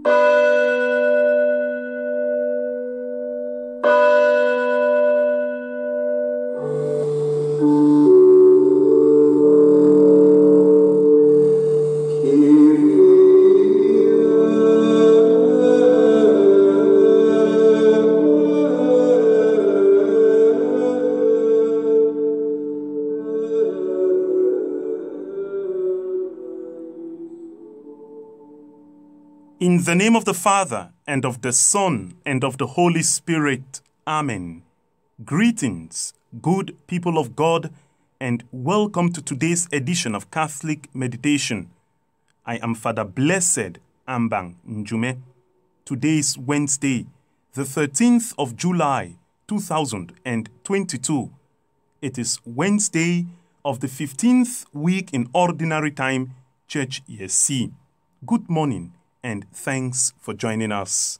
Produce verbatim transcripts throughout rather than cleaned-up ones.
In the name of the Father, and of the Son, and of the Holy Spirit. Amen. Greetings, good people of God, and welcome to today's edition of Catholic Meditation. I am Father Blessed Ambang Njume. Today is Wednesday, the thirteenth of July, two thousand twenty-two. It is Wednesday of the fifteenth week in Ordinary Time, Church Year C. Good morning, and thanks for joining us.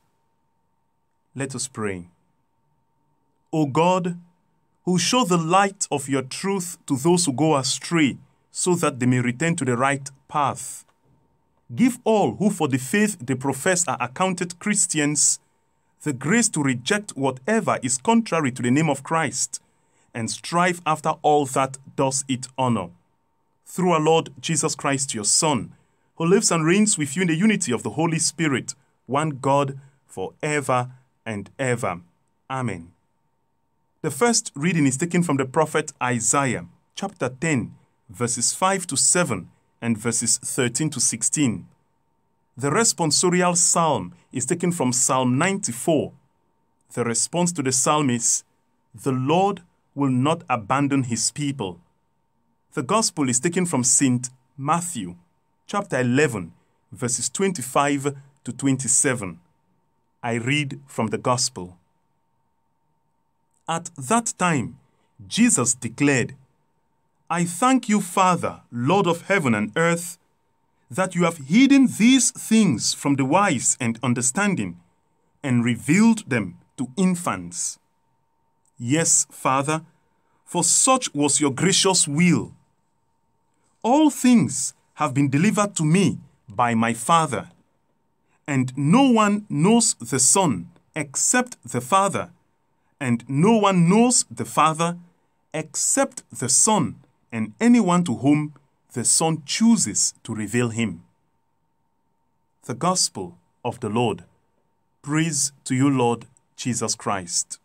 Let us pray. O God, who show the light of your truth to those who go astray, so that they may return to the right path, give all who for the faith they profess are accounted Christians the grace to reject whatever is contrary to the name of Christ and strive after all that does it honor. Through our Lord Jesus Christ, your Son, who lives and reigns with you in the unity of the Holy Spirit, one God, forever and ever. Amen. The first reading is taken from the prophet Isaiah, chapter ten, verses five to seven and verses thirteen to sixteen. The responsorial psalm is taken from Psalm ninety-four. The response to the psalm is, "The Lord will not abandon his people." The gospel is taken from Saint Matthew, chapter eleven, verses twenty-five to twenty-seven. I read from the Gospel. At that time, Jesus declared, "I thank you, Father, Lord of heaven and earth, that you have hidden these things from the wise and understanding and revealed them to infants. Yes, Father, for such was your gracious will. All things have been delivered to me by my Father, and no one knows the Son except the Father, and no one knows the Father except the Son and anyone to whom the Son chooses to reveal him." The Gospel of the Lord. Praise to you, Lord Jesus Christ.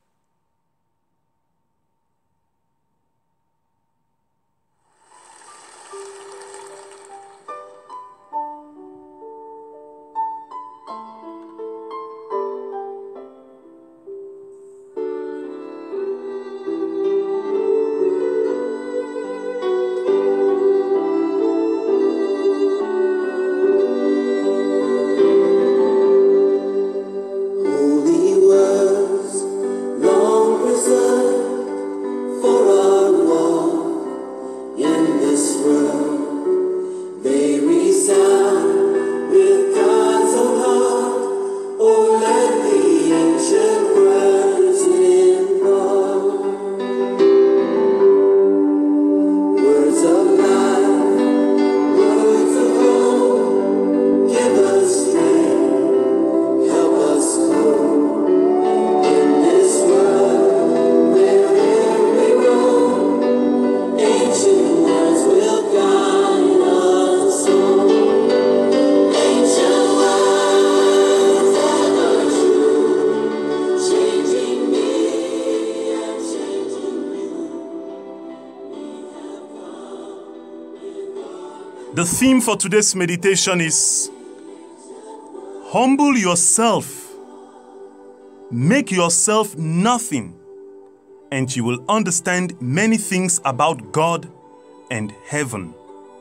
The theme for today's meditation is humble yourself, make yourself nothing, and you will understand many things about God and heaven.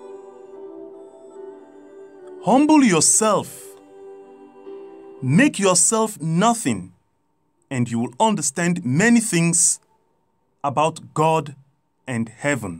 Humble yourself, make yourself nothing, and you will understand many things about God and heaven.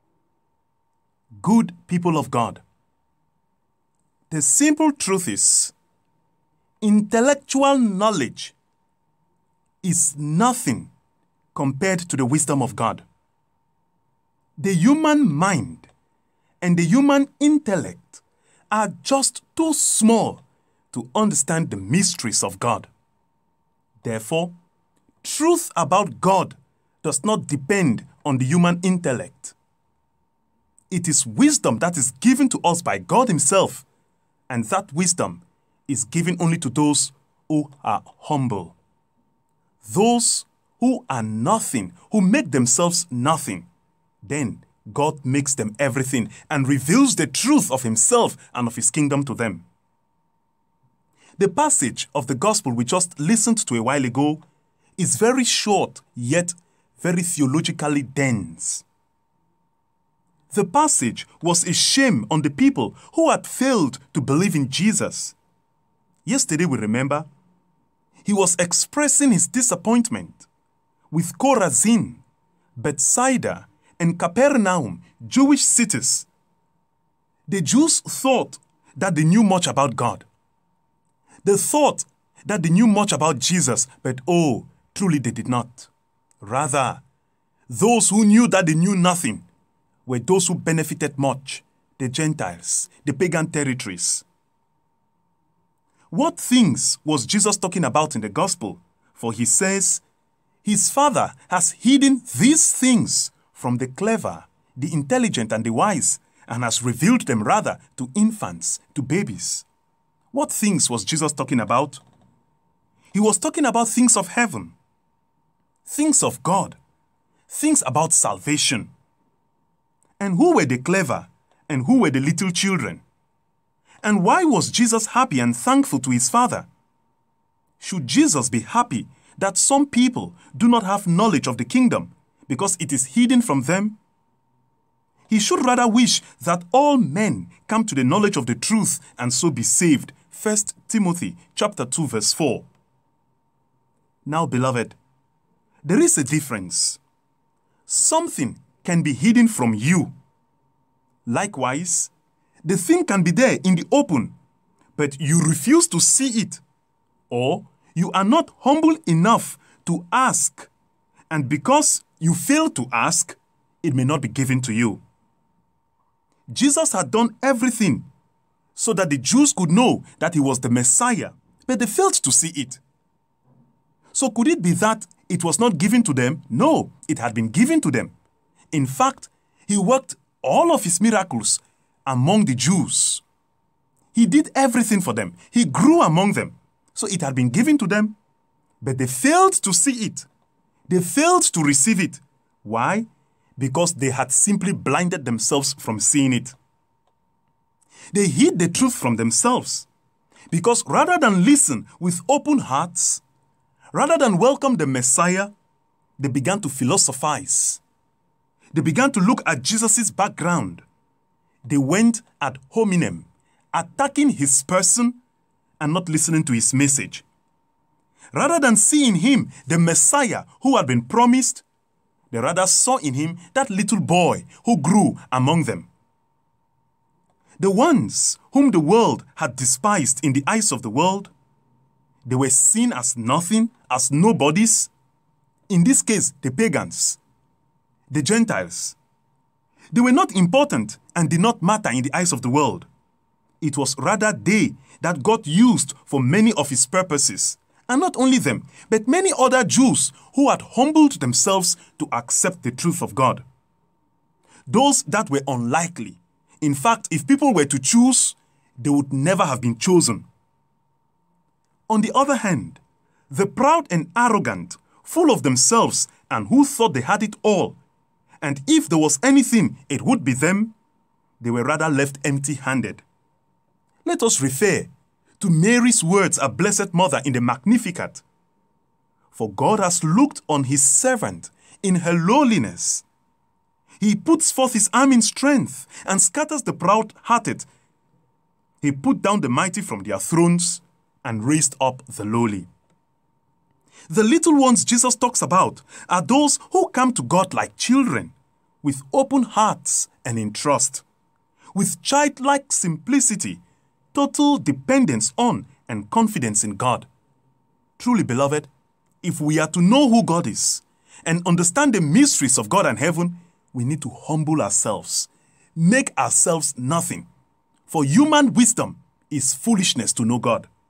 Good people of God, the simple truth is, intellectual knowledge is nothing compared to the wisdom of God. The human mind and the human intellect are just too small to understand the mysteries of God. Therefore, truth about God does not depend on the human intellect. It is wisdom that is given to us by God Himself, and that wisdom is given only to those who are humble. Those who are nothing, who make themselves nothing, then God makes them everything and reveals the truth of Himself and of His kingdom to them. The passage of the gospel we just listened to a while ago is very short, yet very theologically dense. The passage was a shame on the people who had failed to believe in Jesus. Yesterday, we remember, he was expressing his disappointment with Chorazin, Bethsaida, and Capernaum, Jewish cities. The Jews thought that they knew much about God. They thought that they knew much about Jesus, but oh, truly they did not. Rather, those who knew that they knew nothing were those who benefited much, the Gentiles, the pagan territories. What things was Jesus talking about in the gospel? For he says, his Father has hidden these things from the clever, the intelligent, and the wise, and has revealed them rather to infants, to babies. What things was Jesus talking about? He was talking about things of heaven, things of God, things about salvation. And who were the clever, and who were the little children? And why was Jesus happy and thankful to his Father? Should Jesus be happy that some people do not have knowledge of the kingdom because it is hidden from them? He should rather wish that all men come to the knowledge of the truth and so be saved. First Timothy chapter two verse four. Now, beloved, there is a difference. Something can be hidden from you. Likewise, the thing can be there in the open, but you refuse to see it, or you are not humble enough to ask, and because you fail to ask, it may not be given to you. Jesus had done everything so that the Jews could know that he was the Messiah, but they failed to see it. So could it be that it was not given to them? No, it had been given to them. In fact, he worked all of his miracles among the Jews. He did everything for them. He grew among them. So it had been given to them, but they failed to see it. They failed to receive it. Why? Because they had simply blinded themselves from seeing it. They hid the truth from themselves. Because rather than listen with open hearts, rather than welcome the Messiah, they began to philosophize. They began to look at Jesus' background. They went ad hominem, attacking his person and not listening to his message. Rather than seeing him, the Messiah who had been promised, they rather saw in him that little boy who grew among them. The ones whom the world had despised in the eyes of the world, they were seen as nothing, as nobodies. In this case, the pagans, the Gentiles. They were not important and did not matter in the eyes of the world. It was rather they that God used for many of his purposes. And not only them, but many other Jews who had humbled themselves to accept the truth of God. Those that were unlikely. In fact, if people were to choose, they would never have been chosen. On the other hand, the proud and arrogant, full of themselves and who thought they had it all, and if there was anything, it would be them, they were rather left empty-handed. Let us refer to Mary's words, our Blessed Mother, in the Magnificat. For God has looked on his servant in her lowliness. He puts forth his arm in strength and scatters the proud-hearted. He put down the mighty from their thrones and raised up the lowly. The little ones Jesus talks about are those who come to God like children, with open hearts and in trust, with childlike simplicity, total dependence on and confidence in God. Truly, beloved, if we are to know who God is and understand the mysteries of God and heaven, we need to humble ourselves, make ourselves nothing. For human wisdom is foolishness to know God.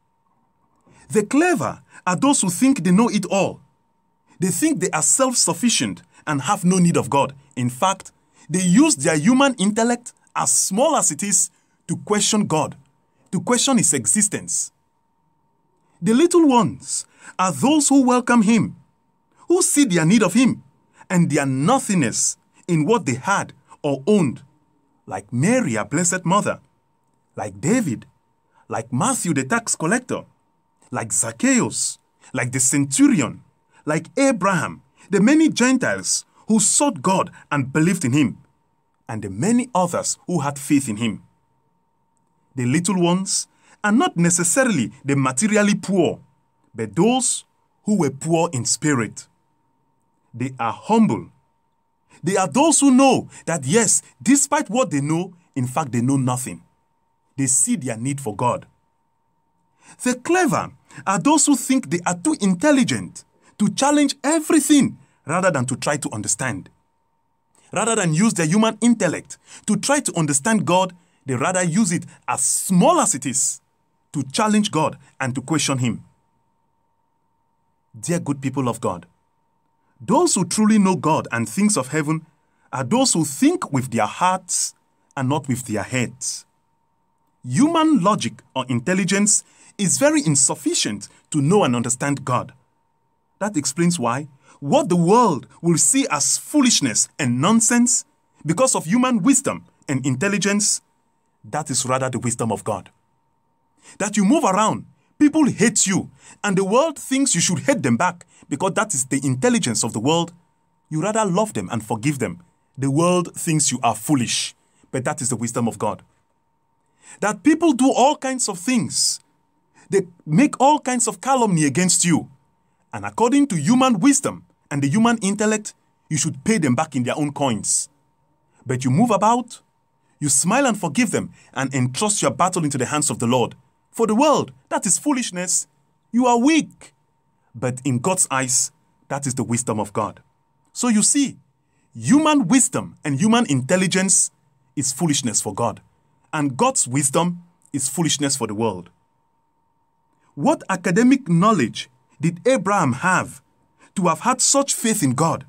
The clever are those who think they know it all. They think they are self-sufficient and have no need of God. In fact, they use their human intellect, as small as it is, to question God, to question His existence. The little ones are those who welcome Him, who see their need of Him and their nothingness in what they had or owned, like Mary, our Blessed Mother, like David, like Matthew, the tax collector, like Zacchaeus, like the centurion, like Abraham, the many Gentiles who sought God and believed in Him, and the many others who had faith in Him. The little ones are not necessarily the materially poor, but those who were poor in spirit. They are humble. They are those who know that yes, despite what they know, in fact they know nothing. They see their need for God. The clever are those who think they are too intelligent to challenge everything rather than to try to understand. Rather than use their human intellect to try to understand God, they rather use it, as small as it is, to challenge God and to question Him. Dear good people of God, those who truly know God and things of heaven are those who think with their hearts and not with their heads. Human logic or intelligence is very insufficient to know and understand God. That explains why what the world will see as foolishness and nonsense, because of human wisdom and intelligence, that is rather the wisdom of God. That you move around, people hate you, and the world thinks you should hate them back because that is the intelligence of the world. You rather love them and forgive them. The world thinks you are foolish, but that is the wisdom of God. That people do all kinds of things. They make all kinds of calumny against you. And according to human wisdom and the human intellect, you should pay them back in their own coins. But you move about, you smile and forgive them and entrust your battle into the hands of the Lord. For the world, that is foolishness. You are weak. But in God's eyes, that is the wisdom of God. So you see, human wisdom and human intelligence is foolishness for God. And God's wisdom is foolishness for the world. What academic knowledge did Abraham have to have had such faith in God?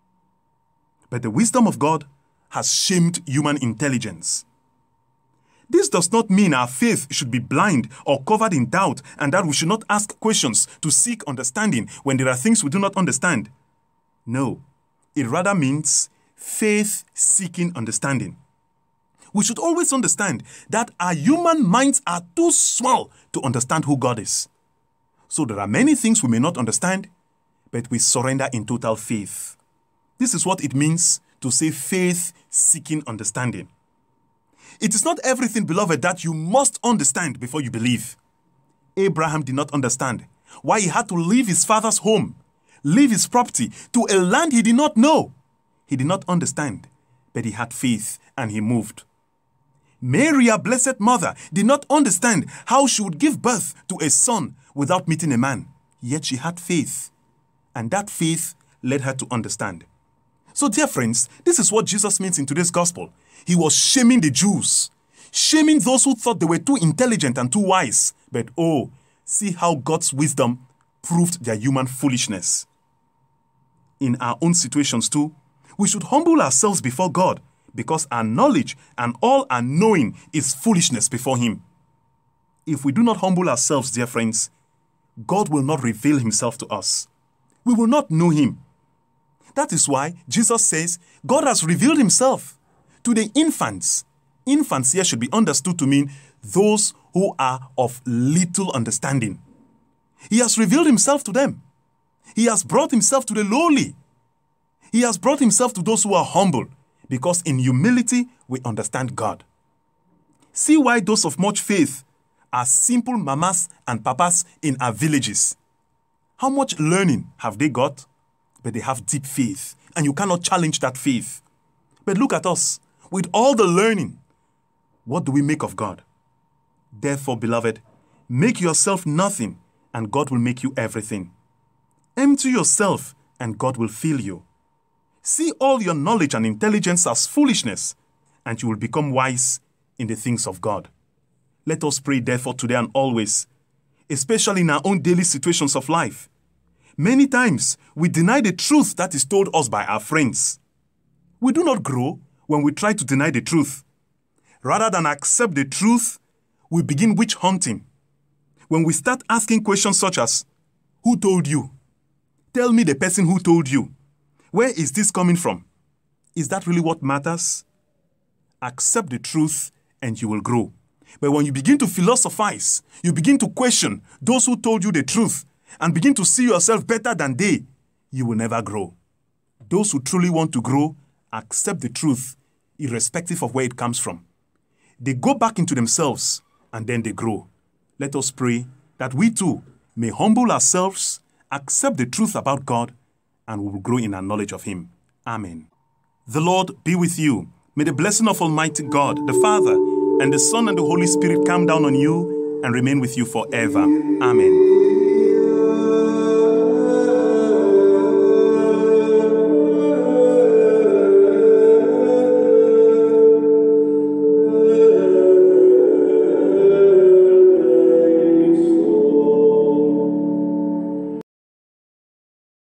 But the wisdom of God has shamed human intelligence. This does not mean our faith should be blind or covered in doubt and that we should not ask questions to seek understanding when there are things we do not understand. No, it rather means faith seeking understanding. We should always understand that our human minds are too small to understand who God is. So there are many things we may not understand, but we surrender in total faith. This is what it means to say faith seeking understanding. It is not everything, beloved, that you must understand before you believe. Abraham did not understand why he had to leave his father's home, leave his property to a land he did not know. He did not understand, but he had faith and he moved. Mary, our Blessed Mother, did not understand how she would give birth to a son without meeting a man. Yet she had faith, and that faith led her to understand. So, dear friends, this is what Jesus means in today's gospel. He was shaming the Jews, shaming those who thought they were too intelligent and too wise. But oh, see how God's wisdom proved their human foolishness. In our own situations too, we should humble ourselves before God, because our knowledge and all our knowing is foolishness before Him. If we do not humble ourselves, dear friends, God will not reveal Himself to us. We will not know Him. That is why Jesus says God has revealed Himself to the infants. Infants here should be understood to mean those who are of little understanding. He has revealed Himself to them. He has brought Himself to the lowly. He has brought Himself to those who are humble, because in humility we understand God. See why those of much faith are simple mamas and papas in our villages. How much learning have they got? But they have deep faith, and you cannot challenge that faith. But look at us, with all the learning, what do we make of God? Therefore, beloved, make yourself nothing, and God will make you everything. Empty yourself, and God will fill you. See all your knowledge and intelligence as foolishness, and you will become wise in the things of God. Let us pray therefore today and always, especially in our own daily situations of life. Many times, we deny the truth that is told us by our friends. We do not grow when we try to deny the truth. Rather than accept the truth, we begin witch hunting. When we start asking questions such as, who told you? Tell me the person who told you. Where is this coming from? Is that really what matters? Accept the truth and you will grow. But when you begin to philosophize, you begin to question those who told you the truth and begin to see yourself better than they, you will never grow. Those who truly want to grow accept the truth, irrespective of where it comes from. They go back into themselves and then they grow. Let us pray that we too may humble ourselves, accept the truth about God, and we will grow in our knowledge of Him. Amen. The Lord be with you. May the blessing of Almighty God, the Father, and the Son and the Holy Spirit come down on you and remain with you forever. Amen.